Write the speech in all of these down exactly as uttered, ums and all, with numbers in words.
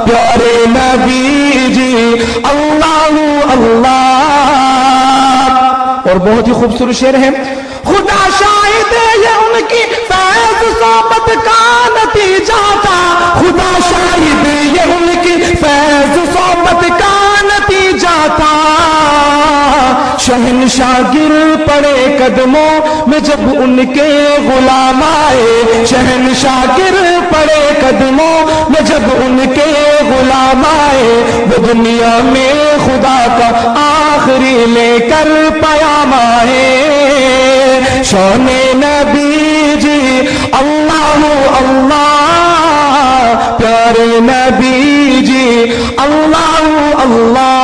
پیارے نبی جی اللہ اللہ۔ اور بہت ہی خوبصورت شعر ہے، خدا شاہد یہ ان کی فیض صحبت کا نتیجہ تھا، خدا شاہد یہ ان کی فیض صحبت کا نتیجہ تھا، شہنشاہ گر پڑے قدموں میں جب ان کے غلام آئے، شہنشاہ گر پڑے قدموں میں جب ان کے غلام آئے، وہ دنیا میں خدا کا آخری لے کر پیام آئے، شان نبی جی اللہ اللہ، پیارے نبی جی اللہ اللہ۔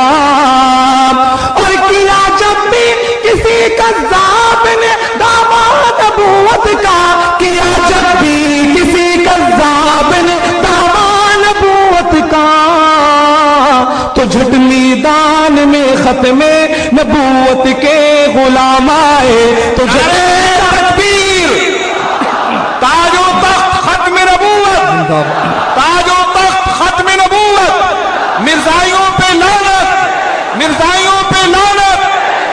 اور کیا جب بھی کسی کذاب نے دعویٰ نبوت کا، کیا جب بھی کسی کذاب نے دعویٰ نبوت کا، تو جھٹ میدان میں ختم نبوت کے غلام آئے، تو جھٹ تکبیر، تاج و تخت ختم نبوت، تاج و تخت ختم نبوت، مرزائیوں پہ لعنت، مرزائیوں پہ لعنت۔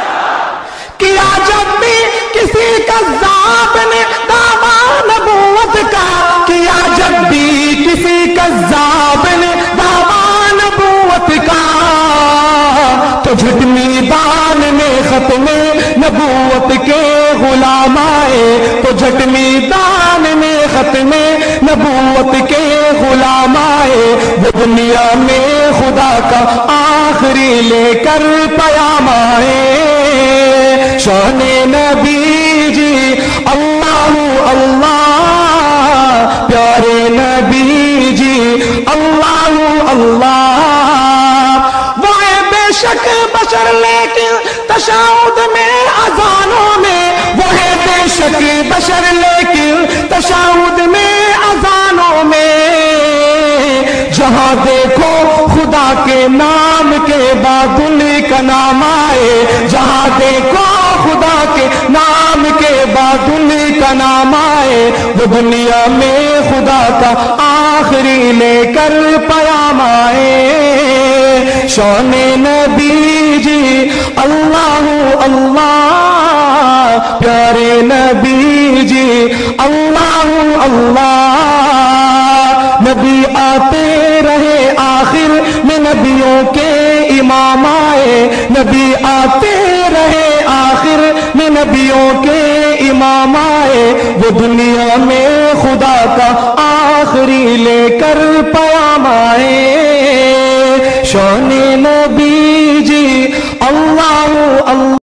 کیا جب بھی کسی کذاب نے دعویٰ نبوت کا، کیا جب بھی کسی کذاب نے دعویٰ نبوت کا، تو جھٹ میدان میں ختم نبوت کے غلام آئے، تو جھٹ میدان میں ختم نبوت کے غلام آئے، وہ دنیا میں خدا کا آخری لے کر پیام آئے، شان نبی جی اللہ اللہ، پیارے نبی جی اللہ اللہ۔ وہ ہے بے شک بشر لیکن تشہد میں اذانوں میں، وہ ہے بے شک بشر لیکن تشہد میں اذانوں میں، جہاں دیکھو خدا کے نام کے بعد ان کا نام آئے، جہاں دیکھو خدا کے نام کے بعد ان کا نام آئے، وہ دنیا میں خدا کا آخری لے کر پیام آئے، شان نبی جی اللہ اللہ، پیارے نبی جی اللہ اللہ۔ نبی آتے رہے آخر میں نبیوں کے امام آئے، نبی آتے رہے آخر میں نبیوں کے امام آئے، وہ دنیا میں خدا کا آخری لے کر پیام آئے، شان نبی جی اللہ اللہ۔